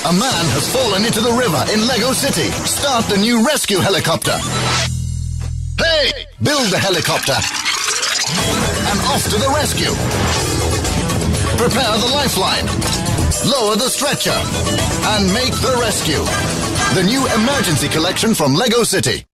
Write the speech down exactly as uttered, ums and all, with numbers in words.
A man has fallen into the river in Lego City. Start the new rescue helicopter. Hey! Build the helicopter. And off to the rescue. Prepare the lifeline. Lower the stretcher. And make the rescue. The new emergency collection from Lego City.